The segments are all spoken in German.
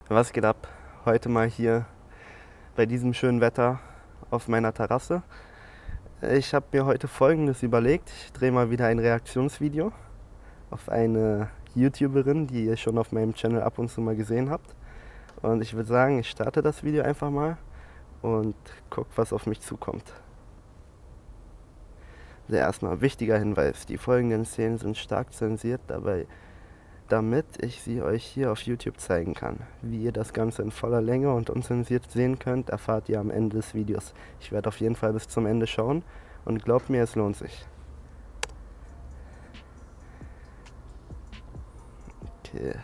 Was geht ab? Heute mal hier bei diesem schönen Wetter auf meiner Terrasse. Ich habe mir heute Folgendes überlegt. Ich drehe mal wieder ein Reaktionsvideo auf eine YouTuberin, die ihr schon auf meinem Channel ab und zu mal gesehen habt. Und ich würde sagen, ich starte das Video einfach mal und guck, was auf mich zukommt. Also erstmal wichtiger Hinweis, die folgenden Szenen sind stark zensiert, damit ich sie euch hier auf YouTube zeigen kann. Wie ihr das Ganze in voller Länge und unzensiert sehen könnt, erfahrt ihr am Ende des Videos. Ich werde auf jeden Fall bis zum Ende schauen und glaubt mir, es lohnt sich. Okay.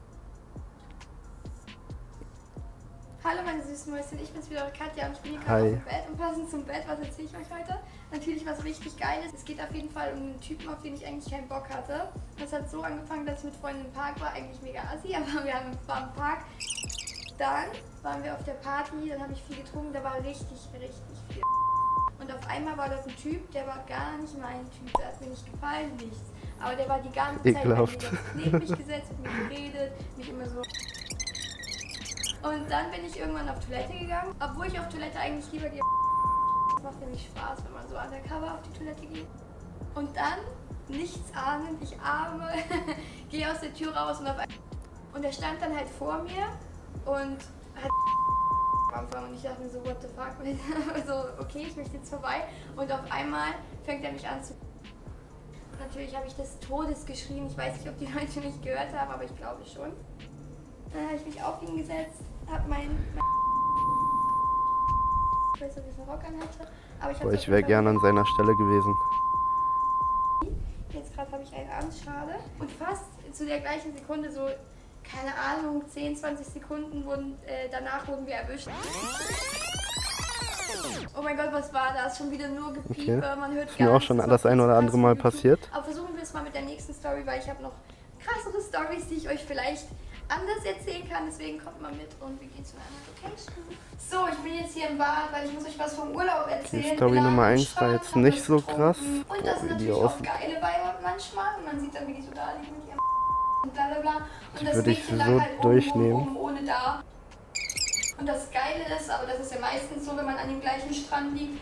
Hallo meine süßen Mäuschen, ich bin's wieder, Katja, und ich bin hier Hi. gerade auf dem Bett. Und passend zum Bett, was erzähle ich euch heute? Natürlich was richtig Geiles. Es geht auf jeden Fall um einen Typen, auf den ich eigentlich keinen Bock hatte. Das hat so angefangen, dass ich mit Freunden im Park war, eigentlich mega assi, aber wir waren im Park. Dann waren wir auf der Party, dann habe ich viel getrunken, da war richtig viel. Und auf einmal war das ein Typ, der war gar nicht mein Typ, der hat mir nicht gefallen, nichts. Aber der war die ganze Zeit Ekelhaft. neben mich gesetzt, mit mir geredet, mich immer so... Und dann bin ich irgendwann auf Toilette gegangen, obwohl ich auf Toilette eigentlich lieber gehe. Das macht nämlich Spaß, wenn man so undercover auf die Toilette geht. Und dann, nichts ahnend, ich arme, gehe aus der Tür raus und er stand dann halt vor mir und hat am Anfang und ich dachte mir so, what the fuck, so, okay, ich möchte jetzt vorbei. Und auf einmal fängt er mich an zu... Natürlich habe ich des Todes geschrien, ich weiß nicht, ob die Leute mich gehört haben, aber ich glaube schon. Dann habe ich mich auf ihn gesetzt, habe ich weiß nicht, ob ich einen Rock anhatte, aber Ich wäre gerne an seiner Stelle gewesen. Jetzt gerade habe ich einen an, schade. Und fast zu der gleichen Sekunde, so, keine Ahnung, 10, 20 Sekunden danach wurden wir erwischt. Oh mein Gott, was war das? Schon wieder nur Gepiepe, Okay. man hört Ist mir auch schon das ein oder andere Mal passiert. Aber versuchen wir es mal mit der nächsten Story, weil ich habe noch krassere Stories, die ich euch vielleicht anders erzählen kann, deswegen kommt mal mit und wir gehen zu einer Location. So, ich bin jetzt hier im Bad, weil ich muss euch was vom Urlaub erzählen. Die Story Nummer 1 war jetzt nicht so krass. Und das sind Wie die natürlich auch aussieht. geile Weiber manchmal und man sieht dann, wie die so da liegen mit ihrem und bla bla bla. Und das würde ich Mädchen lag so halt durchnehmen. oben ohne da. Und das Geile ist, aber das ist ja meistens so, wenn man an dem gleichen Strand liegt.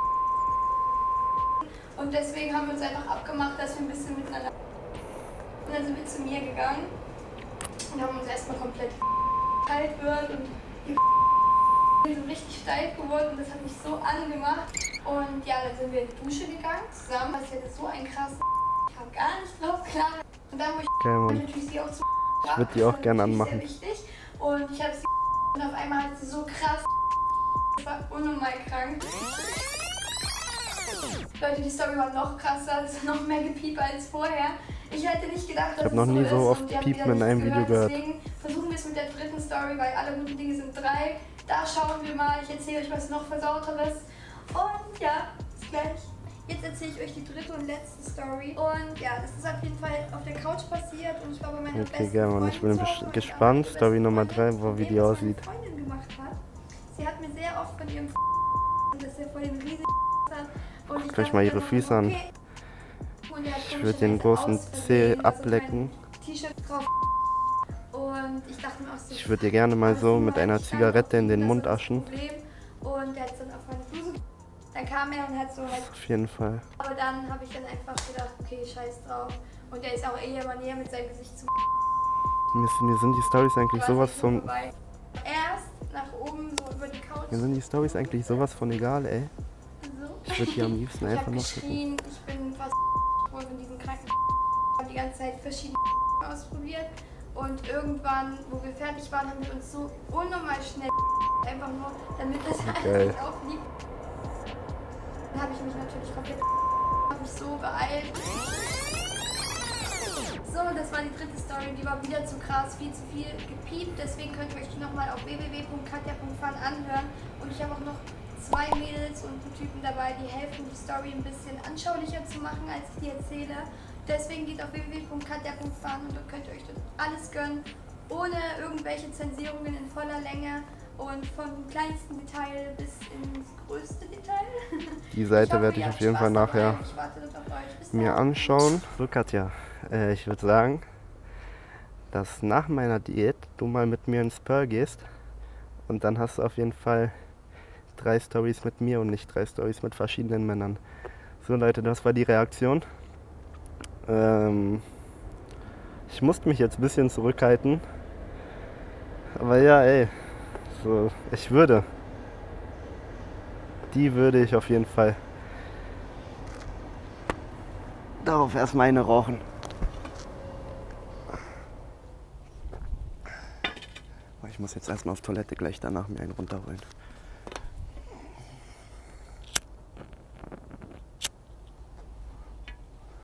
Und deswegen haben wir uns einfach abgemacht, dass wir ein bisschen miteinander... Und dann sind wir zu mir gegangen und haben uns erstmal komplett kalt wird und die sind richtig steif geworden und das hat mich so angemacht. Und ja, dann sind wir in die Dusche gegangen zusammen. Das hätte so ein krass... Ich kam gar nicht drauf klar. Und dann, wo ich natürlich sie auch zu... Ich würde die auch gerne anmachen. Sehr wichtig. Und ich habe sie... Und auf einmal hat sie so krass... Das war unnormal krank. Leute, die Story war noch krasser, es ist noch mehr gepiept als vorher. Ich hätte nicht gedacht, dass Ich habe noch nie so oft Piepen in einem Video gehört. Deswegen versuchen wir es mit der dritten Story, weil alle guten Dinge sind 3. Da schauen wir mal, ich erzähle euch was noch Versauteres. Und ja, bis gleich. Jetzt erzähle ich euch die dritte und letzte Story. Und ja, das ist auf jeden Fall auf der Couch passiert und ich war bei meiner besten gerne, Freundin ich bin zu Hause und gespannt. meine Story Nummer beste 3, wie die Freundin, was aussieht. meine Freundin gemacht hat. Sie hat mir sehr oft von ihrem dass er voll den riesigen hat. Und ich Guckt euch mal ihre Füße an. Okay. Ich würde den großen Zeh ablecken. Und ich dachte mir auch so, Ich würde dir gerne mal so mit einer Zigarette in den Mund aschen. Und er hat dann auf meine Bluse. Dann kam er und hat so halt. Auf jeden Fall. Aber dann habe ich dann einfach gedacht, okay, scheiß drauf. Und er ist auch eher mal näher mit seinem Gesicht zu. Mir sind die Storys eigentlich sowas von... Erst nach oben so über die Couch. Mir sind die Storys eigentlich sowas von egal, ey. So. Ich würde die am liebsten Ich einfach habe noch gucken. geschrien, ich bin fast von diesen kranken die ganze Zeit verschiedene ausprobiert. Und irgendwann, wo wir fertig waren, haben wir uns so unnormal schnell einfach nur, damit das alles nicht aufliegt. Dann habe ich mich natürlich komplett so beeilt. So, das war die dritte Story, die war wieder zu krass, viel zu viel gepiept. Deswegen könnt ihr euch die nochmal auf www.katja.fun anhören. Und ich habe auch noch 2 Mädels und einen Typen dabei, die helfen, die Story ein bisschen anschaulicher zu machen, als ich die erzähle. Deswegen geht auf www.katja.fun und dort könnt ihr euch dort alles gönnen, ohne irgendwelche Zensierungen in voller Länge und vom kleinsten Detail bis ins größte Detail. Die Seite werde ich auf jeden Fall nachher mir anschauen. So Katja, ich würde sagen, dass nach meiner Diät du mal mit mir ins Pearl gehst und dann hast du auf jeden Fall 3 Stories mit mir und nicht 3 Stories mit verschiedenen Männern. So Leute, das war die Reaktion. Ich musste mich jetzt ein bisschen zurückhalten. Aber ja, ey, so, die würde ich auf jeden Fall darauf erstmal eine rauchen. Ich muss jetzt erstmal auf Toilette, gleich danach mir einen runterholen.